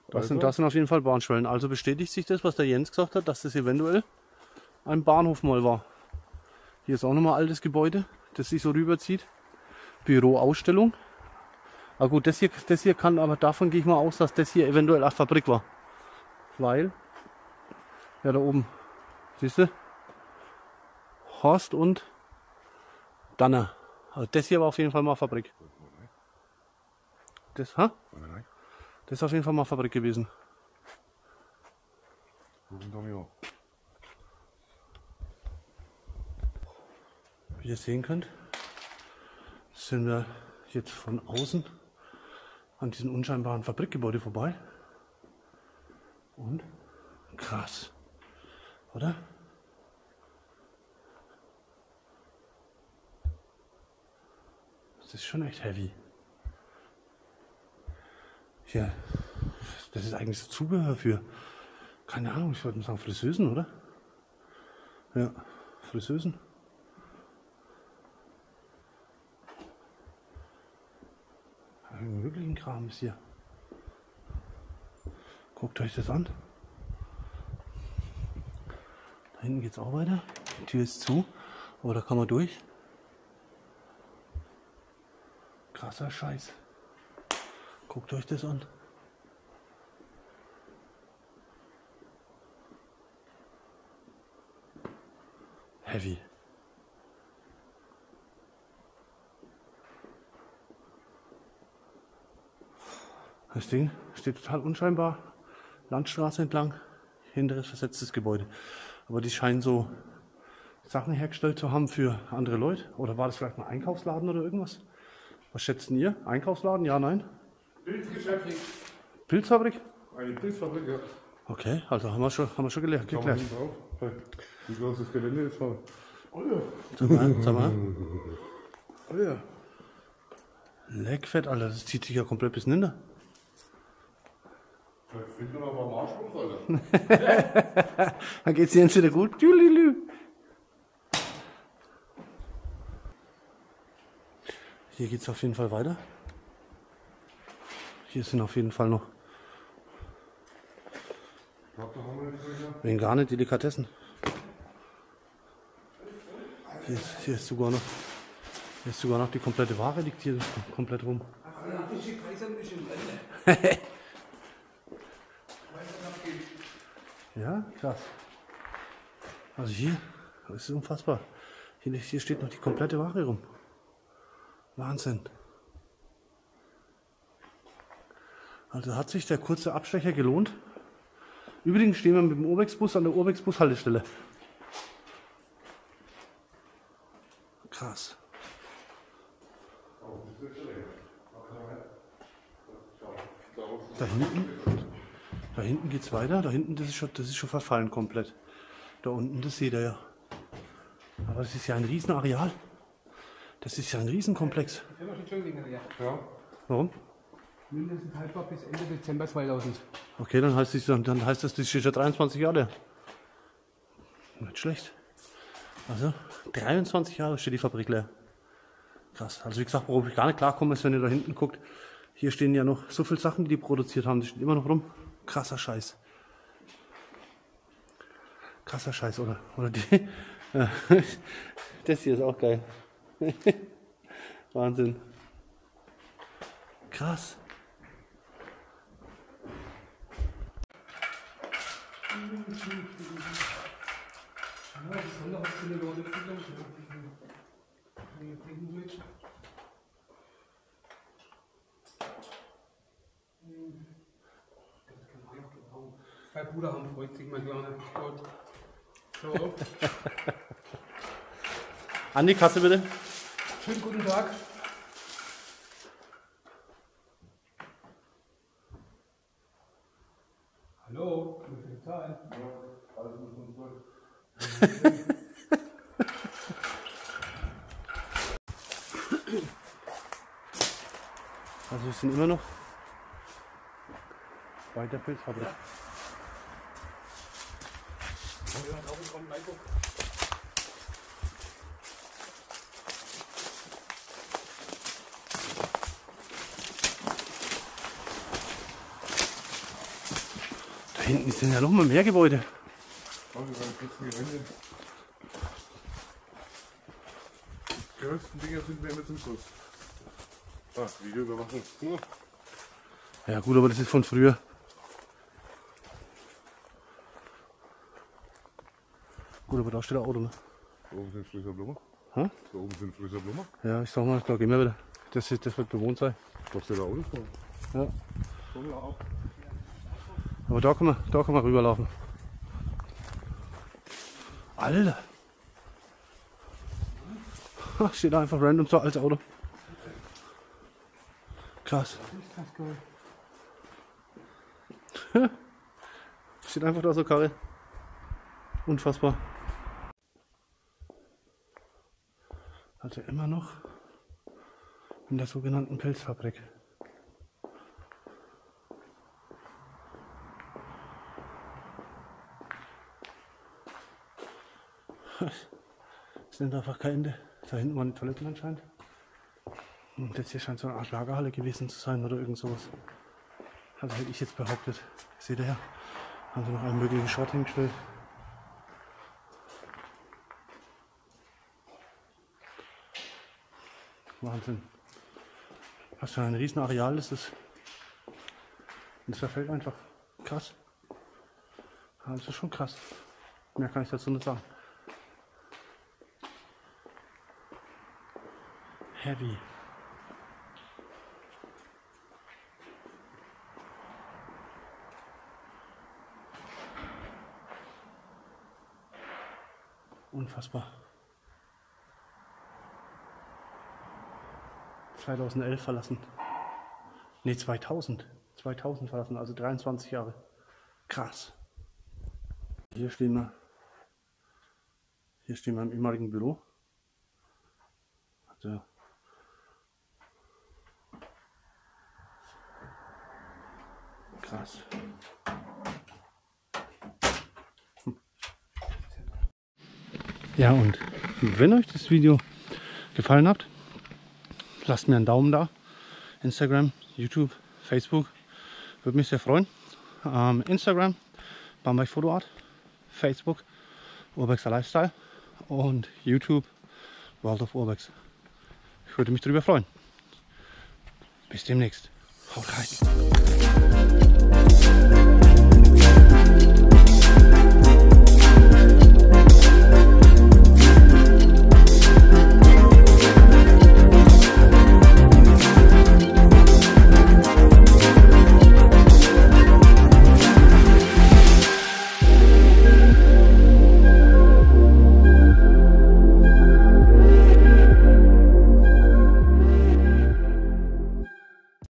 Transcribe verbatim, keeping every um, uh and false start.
Das sind, das sind auf jeden Fall Bahnschwellen. Also bestätigt sich das, was der Jens gesagt hat, dass das eventuell ein Bahnhof mal war. Hier ist auch nochmal ein altes Gebäude, das sich so rüberzieht. Büroausstellung. Aber gut, das hier, das hier kann, aber davon gehe ich mal aus, dass das hier eventuell eine Fabrik war. Weil, ja da oben, siehst du, Horst und Danner. Also das hier war auf jeden Fall mal Fabrik. Das, ha? Das ist auf jeden Fall mal Fabrik gewesen. Wie ihr sehen könnt, sind wir jetzt von außen an diesem unscheinbaren Fabrikgebäude vorbei. Und krass, oder? Das ist schon echt heavy. Hier, das ist eigentlich so Zubehör für, keine Ahnung, ich wollte mal sagen Friseusen, oder? Ja, Friseusen. Allen möglichen Kram ist hier. Guckt euch das an. Da hinten geht es auch weiter. Die Tür ist zu, aber da kann man durch. Krasser Scheiß. Guckt euch das an. Heavy. Das Ding steht total unscheinbar. Landstraße entlang. Hinteres versetztes Gebäude. Aber die scheinen so Sachen hergestellt zu haben für andere Leute. Oder war das vielleicht ein Einkaufsladen oder irgendwas? Was schätzen ihr? Einkaufsladen? Ja, nein? Pilzgeschäft. Pilzfabrik? Eine Pilzfabrik, ja. Okay, also haben wir schon, haben wir schon gelernt. Schau mal hinten drauf. Hey, wie groß das Gelände ist. Oh ja. Sag mal, sag mal. Oh ja. Leckfett, Alter, das zieht sich ja komplett bis hinter. Ich finde noch mal am Arsch, Alter. Dann geht's dir jetzt wieder gut. Tschülilü. Hier geht's auf jeden Fall weiter. Hier sind auf jeden Fall noch vegane Delikatessen. Hier ist, hier ist sogar noch, hier ist sogar noch die komplette Ware liegt hier komplett rum. Ja, krass. Also hier, das ist unfassbar. Hier, hier steht noch die komplette Ware rum. Wahnsinn. Also hat sich der kurze Abstecher gelohnt. Übrigens stehen wir mit dem Urbex-Bus an der Urbex-Bus-Haltestelle. Krass. Da hinten, da hinten geht's weiter. Da hinten, das ist schon, das ist schon verfallen komplett. Da unten, das seht ihr ja. Aber das ist ja ein Riesenareal. Das ist ja ein Riesenkomplex. Ja. Warum? Mindestens haltbar bis Ende Dezember zweitausend. Okay, dann heißt, das, dann heißt das, das ist schon dreiundzwanzig Jahre. Nicht schlecht. Also, dreiundzwanzig Jahre steht die Fabrik leer. Krass. Also wie gesagt, worauf ich gar nicht klarkomme, ist, wenn ihr da hinten guckt, hier stehen ja noch so viele Sachen, die die produziert haben, die stehen immer noch rum. Krasser Scheiß. Krasser Scheiß, oder? Oder die. Das hier ist auch geil. Wahnsinn. Krass. Mein Bruder haben freut sich mein kleiner Gott. Schau auf. An die Kasse bitte. Schönen guten Tag. Hallo, wie viel zahlen? Also wir sind immer noch bei der Pilzfabrik. hinten sind ja noch mal mehr Gebäude. Oh, die waren kurzen Gelände. Die größten Dinger sind wir immer zum Schluss. Ah, Videoüberwachung. Hm. Ja gut, aber das ist von früher. Gut, aber da steht ein Auto, ne? Da oben sind frische Blumen. Hä? Da oben sind frische Blumen. Ja, ich sag mal, da gehen wir wieder. Das, ist, das wird bewohnt sein. Was steht da Autos vor? Ja. Schon auch. Aber da kann man, da kann man rüberlaufen. Alter! Ha, steht da einfach random so als Auto. Krass. Steht einfach da so Karre. Unfassbar. Also immer noch in der sogenannten Pelzfabrik. Es nimmt einfach kein Ende. Da hinten waren die Toiletten anscheinend. Und das hier scheint so eine Art Lagerhalle gewesen zu sein oder irgend sowas. Also hätte ich jetzt behauptet. Seht ihr ja, haben sie noch einen möglichen Schrott hingestellt. Wahnsinn. Was für ein riesen Areal ist das. Und es verfällt einfach. Krass. Das ist schon krass. Mehr kann ich dazu nicht sagen. Heavy. Unfassbar. zweitausendelf verlassen. Ne, zweitausend. zweitausend verlassen, also dreiundzwanzig Jahre. Krass. Hier stehen wir. Hier stehen wir im ehemaligen Büro. Also krass. Hm. Ja, und wenn euch das Video gefallen hat, lasst mir einen Daumen da. Instagram, YouTube, Facebook. Würde mich sehr freuen. Ähm, Instagram, Bamberg Fotoart. Facebook, Urbexer Lifestyle. Und YouTube, World of Urbex. Ich würde mich darüber freuen. Bis demnächst. Haut rein.